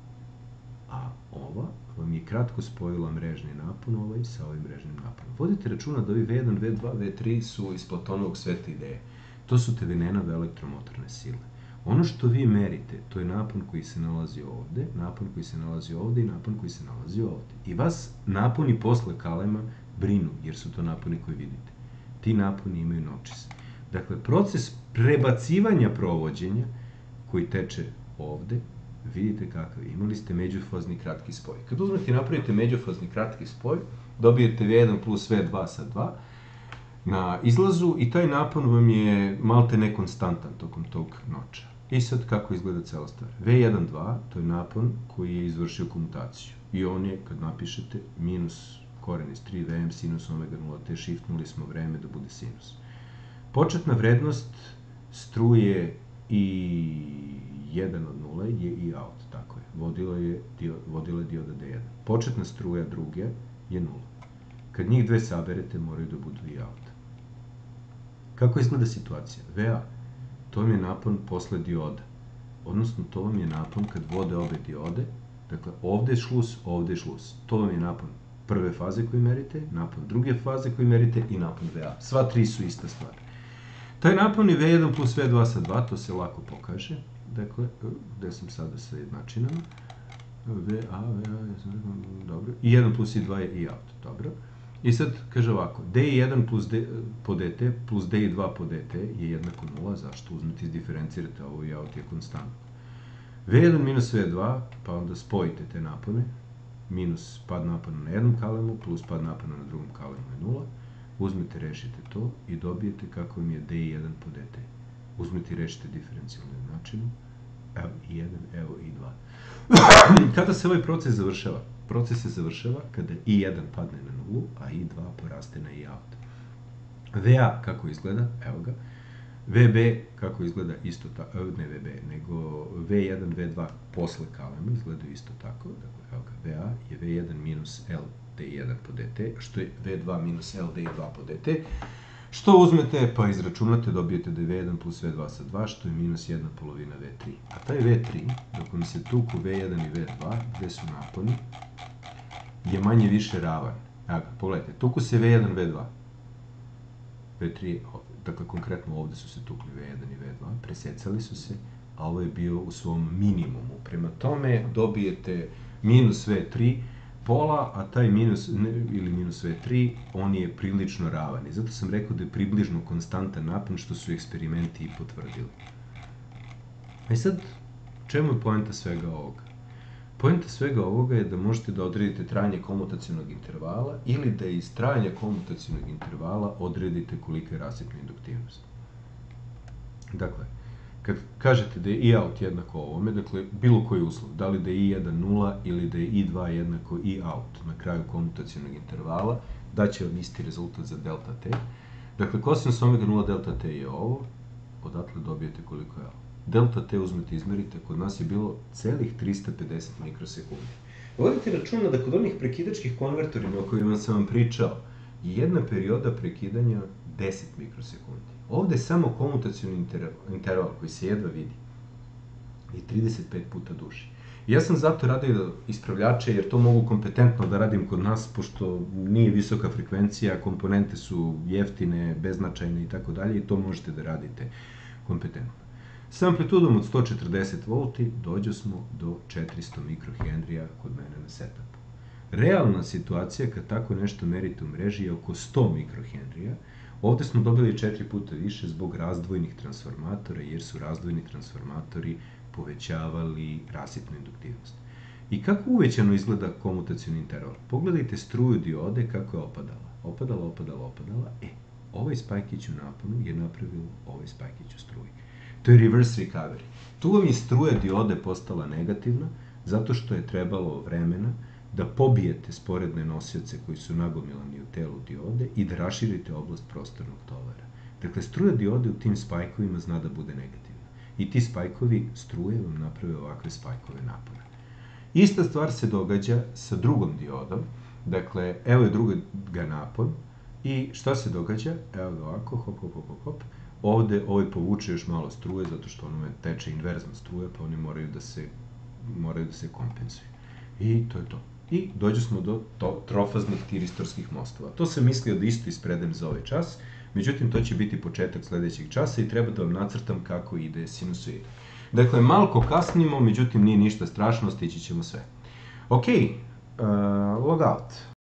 A ova vam je kratko spojila mrežni napon ovaj sa ovim mrežnim naponom. Vodite računa da ovi V1, V2, V3 su iz Platonovog sveta ideje. To su tevenenove elektromotorne sile. Ono što vi merite, to je napon koji se nalazi ovde, napon koji se nalazi ovde i napon koji se nalazi ovde. I vas naponi posle kalema brinu, jer su to naponi koje vidite. Ti naponi imaju novčis. Dakle, proces prebacivanja provođenja koji teče ovde, vidite kakav je. Imali ste međufazni kratki spoj. Kad uzmete i napravite međufazni kratki spoj, dobijete V1 plus V2 sa 2 na izlazu i taj napon vam je malte nekonstantan tokom tog noča. I sad kako izgleda cela stvar? V1,2, to je napon koji je izvršio komutaciju. I on je, kad napišete, minus koren iz 3 Vm sinus omega 0 t, shiftnuli smo vreme da bude sinus. Početna vrednost struje I1 od 0 je I-out, tako je. Vodila je dioda D1. Početna struja druge je 0. Kad njih dve saberete, moraju da budu I-out. Kako izgleda situacija? VA, to vam je napon posle dioda. Odnosno, to vam je napon kad vode obe diode. Dakle, ovde je šlus, ovde je šlus. To vam je napon prve faze koju merite, napon druge faze koju merite i napon VA. Sva tri su ista stvar. Taj napon je V1 plus V2 sa 2, to se lako pokaže. Dakle, gde sam sada sa jednačinama? VA, dobro. I 1 plus I2 je I-out, dobro. I sad kaže ovako, D1 plus D po dt plus D2 po dt je jednako 0, zašto? Uzmete i diferencirate ovo I-out je konstantno. V1 minus V2, pa onda spojite te napone, minus pad napona na jednom kalemu, plus pad napona na drugom kalemu je 0. Uzmete, rešite to i dobijete kako vam je D1 po dt. Uzmete i rešite diferencijalnu jednačinu, evo I1, evo I2. Kada se ovaj proces završava? Proces se završava kada I1 padne na 0, a I2 poraste na I-out. VA kako izgleda? Evo ga. VB kako izgleda isto tako, ne VB, nego V1, V2 posle kalema izgledaju isto tako. Dakle, evo ga, VA je V1 minus L D1 po dt, što je V2 minus L D2 po dt. Što uzmete, pa izračunate, dobijete da je V1 plus V2 sa 2, što je minus 1 polovina V3. A taj V3, dok vam se tuku V1 i V2, gde su naponi, je manje više ravan. Evo ga, pogledajte, tuku se V1, V2. V3, dakle konkretno ovde su se tukli V1 i V2, presecali su se, a ovo je bio u svom minimumu. Prema tome dobijete minus V3 pola, a taj minus, ili minus V3, on je prilično ravan. I zato sam rekao da je približno konstantan napon, što su eksperimenti i potvrdili. A sad, čemu je poenta svega ovoga? Poenta svega ovoga je da možete da odredite trajanje komutacionog intervala ili da iz trajanja komutacionog intervala odredite kolika je rasipna induktivnost. Dakle, kad kažete da je I-out jednako ovome, dakle, bilo koji uslov, da li da je I1 0 ili da je I2 jednako I-out na kraju komutacionog intervala, daće vam isti rezultat za delta t. Dakle, kosinus omega 0 delta t je ovo, odatle dobijete koliko je ovo. Delta t uzmete izmerite, kod nas je bilo celih 350 mikrosekundi. vodite računa da kod onih prekidačkih konvertorima o kojima sam vam pričao, je jedna perioda prekidanja 10 mikrosekundi. Ovde je samo komutacioni interval koji se jedva vidi i 35 puta duži. Ja sam zato radio ispravljače jer to mogu kompetentno da radim kod nas, pošto nije visoka frekvencija, komponente su jeftine, beznačajne i tako dalje i to možete da radite kompetentno. Sa amplitudom od 140 V dođo smo do 400 mikrohenrija kod mene na setupu. Realna situacija kad tako nešto merite u mreži je oko 100 mikrohenrija. Ovde smo dobili 4 puta više zbog razdvojnih transformatora, jer su razdvojni transformatori povećavali rasipnu induktivnost. I kako uvećano izgleda komutacioni interval? Pogledajte struju diode kako je opadala. Opadala, opadala, opadala. Ovaj spajkić u naponu je napravio ovaj spajkić u struji. To je reverse recovery. Tu vam je struja diode postala negativna, zato što je trebalo vremena da pobijete sporedne nosioce koji su nagomilani u telu diode i da raširite oblast prostornog tovara. Dakle, struja diode u tim spajkovima zna da bude negativna. I ti spajkovi struje vam naprave ovakve spajkove napona. Ista stvar se događa sa drugom diodom. Dakle, evo je druga napon i šta se događa? Evo ga ovako, hop, hop, hop, hop. Ovde ovaj povuče još malo struje, zato što onome teče inverzna struja, pa oni moraju da se kompensuju. I to je to. I dođu smo do trofaznih tiristorskih mostova. To sam mislio da isto ispredem za ovaj čas, međutim to će biti početak sledećeg časa i treba da vam nacrtam kako ide sinusoida. Dakle, malko kasnimo, međutim nije ništa strašno, stići ćemo sve. Ok, logout.